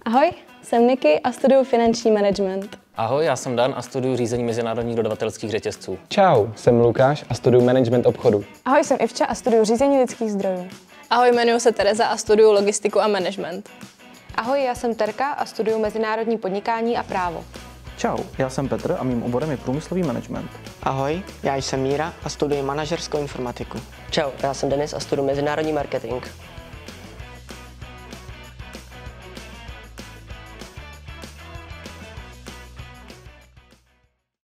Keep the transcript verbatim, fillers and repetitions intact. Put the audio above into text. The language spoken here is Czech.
Ahoj, jsem Niky a studuju finanční management. Ahoj, já jsem Dan a studuju řízení mezinárodních dodavatelských řetězců. Čau, jsem Lukáš a studuju management obchodu. Ahoj, jsem Ivča a studuju řízení lidských zdrojů. Ahoj, jmenuji se Tereza a studuju logistiku a management. Ahoj, já jsem Terka a studuju mezinárodní podnikání a právo. Čau, já jsem Petr a mým oborem je průmyslový management. Ahoj, já jsem Míra a studuji manažerskou informatiku. Čau, já jsem Denis a studuji mezinárodní marketing.